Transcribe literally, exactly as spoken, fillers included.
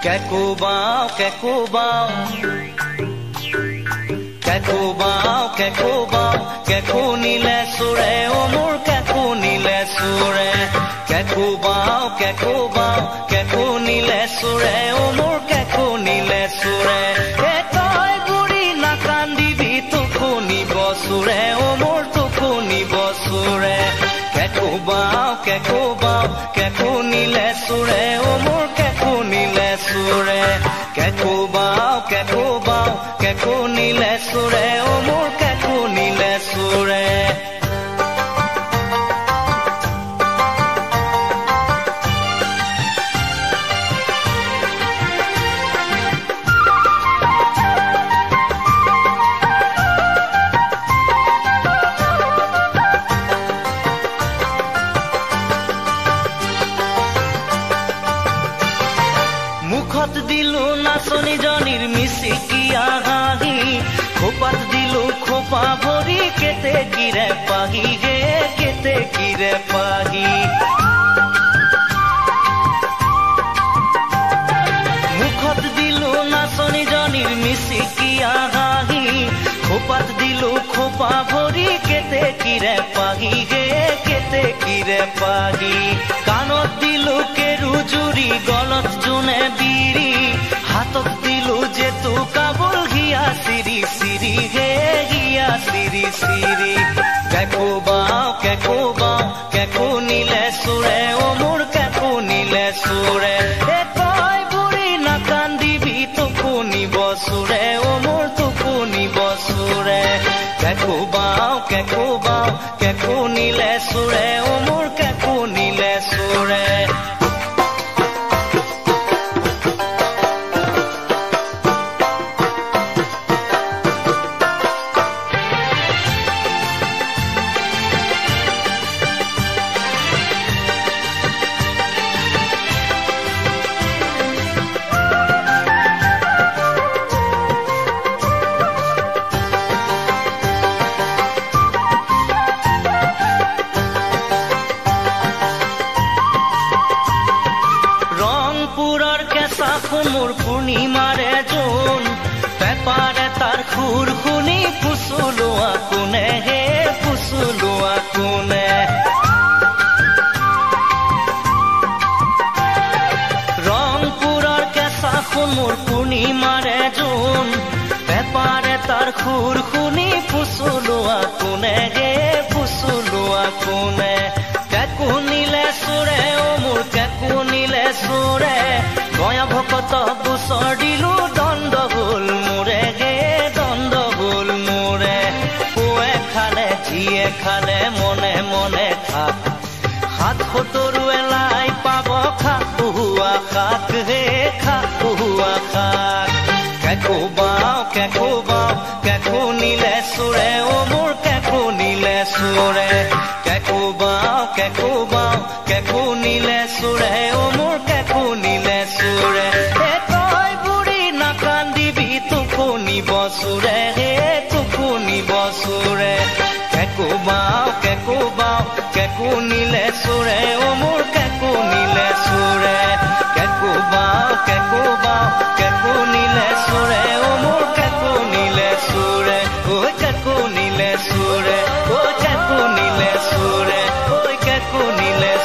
কেকো বাও কেকো বাও কেকো বাও কেকো বাও কেকো নিলে সুৰে ও মোৰ কেকো নিলে সুৰে কেকো বাও কেকো বাও কেকো নিলে সুৰে ও মোৰ কেকো নিলে সুৰে এ তই বুঢ়ী নাকান্দিবি তোকো নিব সুৰে ও মোৰ তোকো নিব সুৰে কেকো বাও কেকো বাও কেকো নিলে সুৰে ও মোৰ কেকো নিলে সুৰে কেকো বাও কেকো বাও কেকো নিলে সুৰে ও মোৰ কেকো নিলে সুৰে মুখত দিলো নাচনি জনীৰ মিচিকিয়া হাঁহি খোপাত দিলো খোপা ভৰি কেতে কিৰে পাহি গে কেতে কিৰে পাহি মুখত দিলো নাচনি জনীৰ মিচিকিয়া হাঁহি খোপাত দিলো খোপা ভৰি কেতে কিৰে পাহি গে কেতে কিৰে পাহি কাণত দিলো কেৰু জুৰি গলত জোনে বিৰি হাতত দিলো যে তু কাবুল হিয়া সিৰি সিৰি হে হিয়া সিৰি সিৰি কেকো বাও কেকো বাও কেকো নিলে সুৰে ও মোৰ কেকো নিলে সুৰে এ তই বুঢ়ী নাকান্দিবি তোকো নিব সুৰে ও মোৰ তোকো নিব সুৰে কেকো বাও কেকো বাও কেকো নিলে সুৰে ও মোৰ কেকো নিলে সুৰে মোৰ পূৰ্ণিমাৰে জোন পেপাৰে তাৰ খুৰ শুনি ফুচুলোৱা কোনে হে ফুচুলোৱা কোনে ৰংপুৰৰ কেঁচা সোণ মোৰ পূৰ্ণিমাৰে জোন পেপাৰে তাৰ খুৰ শুনি ফুচুলোৱা কোনে হে ফুচুলোৱা কোনে কেকো নিলে সুৰে ও মোৰ কেকো নিলে সুৰে গয়া ভকত বুচৰ দিলো দণ্ড হ'ল মোৰে গে দণ্ড হ'ল মোৰে পুৱে খালে যিয়ে খালে মনে মনে খাক হাত সতৰুৱে লাই পাব খাক পুহুৱা খাক হে খাক পুহুৱা খাক কেকো বাও কেকো বাও কেকো নিলে সুৰে ও মোৰ কেকো নিলে সুৰে কেকো বাও কেকো বাও কেকো নিলে সুৰে ও মোৰ কেকো নিলে সুৰে এ তই বুঢ়ী নাকান্দিবি তোকো নিব সুৰে হে তোকো নিব সুৰে কেকো বাও কেকো বাও কেকো নিলে সুৰে ও মোৰ কেকো নিলে সুৰে কেকো বাও কেকো বাও কেকো নিলে সুৰে ও মোৰ কেকো নিলে সুৰে ঐ কেকো নিলে সুৰে ঐ কেকো নিলে সুৰে ঐ কেকো নিলে